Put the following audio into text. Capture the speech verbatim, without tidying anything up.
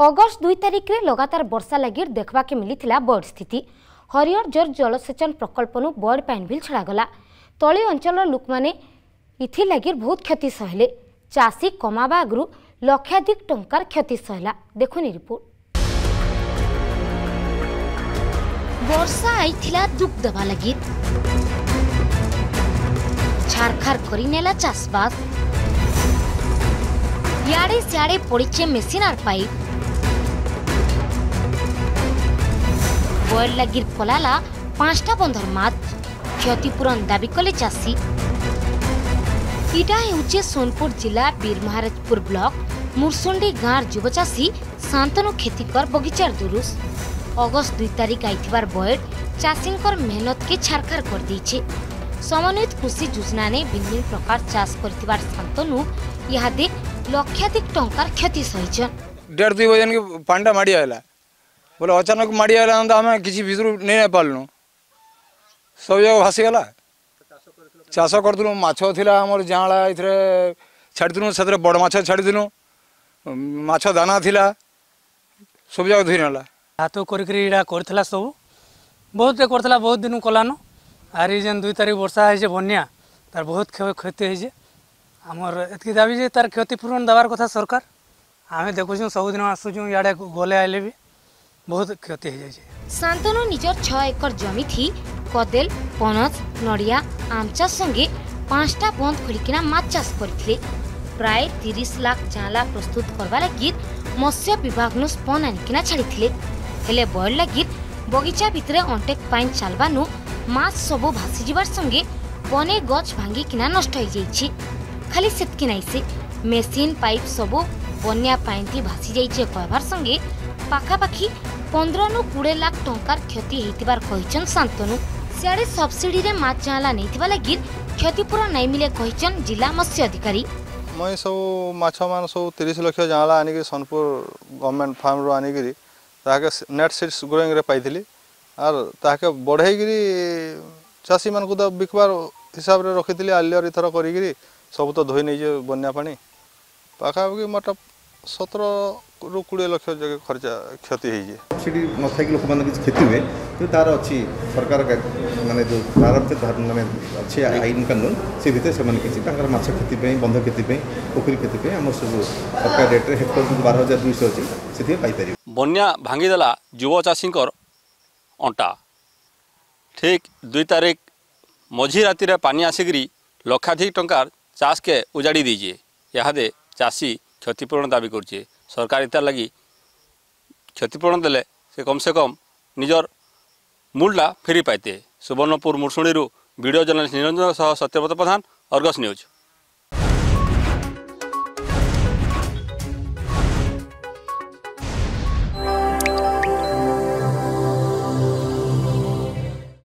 August दुई तारिख में लगातार वर्षा लगी देखा मिली बर्ड स्थिति। हरिहर जोर जलसेचन प्रकल्पनु बर्ड पाइन बिल छड़ागला। तली अंचल लोक मैंने इथि लगी बहुत क्षति सहले। चाषी कमावा आगु लक्षाधिक टंकार क्षति सहला। देखुनी रिपोर्ट। वर्षा आईथिला दुख दबा लगी छारखार करी नेला चाषबास। याडे सियाडे पड़ीचे मेसीन आर पाइप। बर्ड लगी पलाला पांचटा बंधर माछ। क्षतिपूरण दाबी कले चाषी। इटा हेउचे सोनपुर जिला बीर महाराजपुर ब्लॉक मुरसुंडी गाँव युवचाषी शांतनु खेतीकर बगीचार दुरुस। अगस्त दुई तारिख आईथिबार बर्ड चाषींकर मेहनत के छारखार कर दीचे। समन्वित कृषि योजना ने भिन्न प्रकार चाष करथिबार शांतनु इहादे लक्षाधिक टंकार क्षति सहिछन। डेढ़ दुई बजे के पांडा माड़ी आला बोले अचानक माड़ी आला तो आम किसी भितर नहीं पार्लु सब जगह भासीगला। चाष करूँ माछ थिला आमर जाँला इथरे छाड़िलु से बड़ माछ छाड़िलु माछ दाना थिला सब जगह धोई नाला हाथ करा कर सब बहुत करता बहुत दिन कलान आर जेन दुई तारिख वर्षा है बन्या तार बहुत क्षति है आमर एतकी दाबी जे तार क्षतिपूरण देवार कथा सरकार आमे देखुँ सबुदिन आसुँ इे गले आइले भी बहुत क्षति हो जाए। शांतनु निजर छह एकर जमी थी कदेल पनस नड़िया आमचा संगे पांचटा बंद खोलिकिना माछ चाष करथिले। प्राय तीस लाख जाला प्रस्तुत करवा लगी मत्स्य विभाग नु स्पन आनिकिना छाड़िथिले। हेले बर्ड लगी बगीचा भितरे अंटेक पाइन चलबानु माछ सबु भासी जिबार संगे बने गछ भांगी किना नष्ट हो जाइछि। खाली सेतकी नाइ से मेसीन पाइप सबु बन्या पाइनती भासी जाइछे कहबार संगे पाखापाखी पंद्रह नु बीस लाख टंकार क्षति हेतिबार कहिछन शांतनु। सियाडे सब्सिडी रे माछ जाला नैथिबा लागि क्षतिपूरण नाइ मिले कहिछन जिला मत्स्य अधिकारी। मैं सब माछ मान सब तीस लाख जाला आनिक सोनपुर गवर्नमेंट फार्म रो आनिक ताके नेट सीड्स ग्रोइंग रे पाइथिली आर ताके बढ़ाईगिरी चाषी मान को तो बिकबार हिसाब रे रखिथिली आलियर इथर करिगिरी सब तो धोई नै जे बन्या पानी पाखापाखि मतलब सत्रह रु बीस लाख जगह खर्चा क्षति है। सब्सिडी न थी लोक मैंने किसी क्षति हुए तो तार अच्छी सरकार माने जो प्रारंभ माने अच्छे आईन कानून से भितर से किसी माछ क्षति बंध क्षति पोखरी क्षति आम सब सरकार रेट्रे हेक्टर बारह हजार दुई अच्छी से पाइपर। बन्या भांगीदेला युव चाषी अंटा ठीक दुई तारिख मझी राति पानी आसिकी लक्षाधिक टंकार चाष के उजाड़ी दीजिए। यहाँ चाषी क्षतिपूरण दाबी कर सरकार इतार लगी क्षतिपूरण देले से कम से कम निजर मूलटा फेरी पाइते। सुवर्णपुर मुरसुणी वीडियो जर्नलिस्ट निरंजन सह सत्यव्रत प्रधान, अर्गस न्यूज।